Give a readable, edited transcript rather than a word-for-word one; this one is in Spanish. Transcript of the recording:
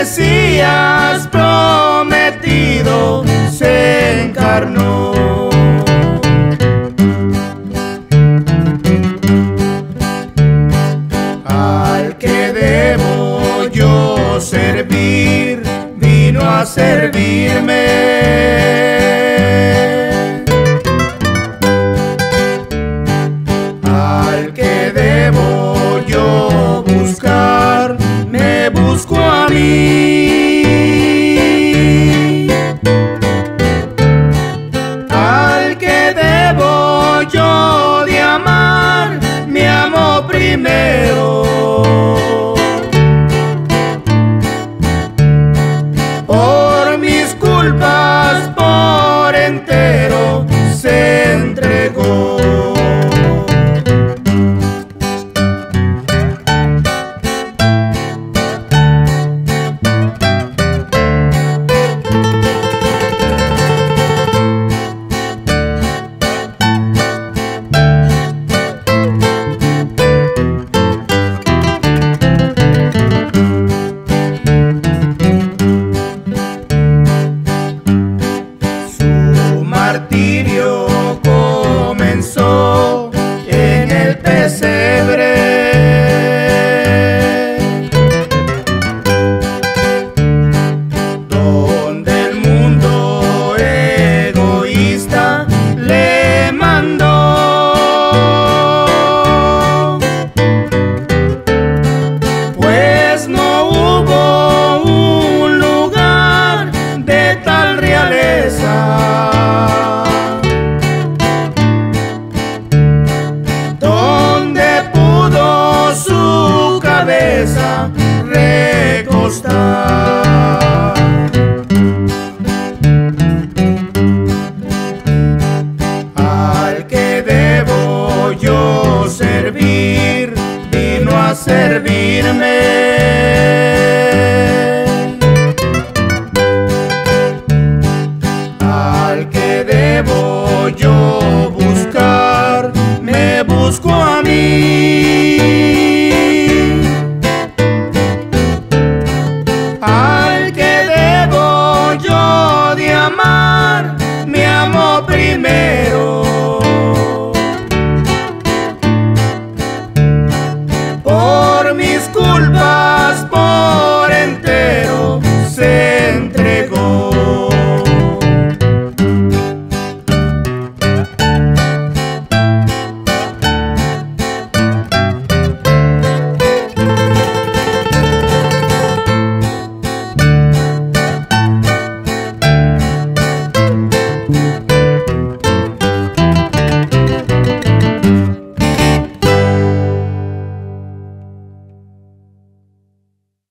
Mesías prometido se encarnó. Al que debo yo servir, vino a servirme. Al que debo yo buscar, me busco a mí. Al que debo yo de amar, me amo primero. Por mis culpas por entero se entregó. Martirio comenzó en el pesebre, donde el mundo egoísta le mandó, pues no hubo un lugar de tal realeza recostar. Al que debo yo servir, vino a servirme.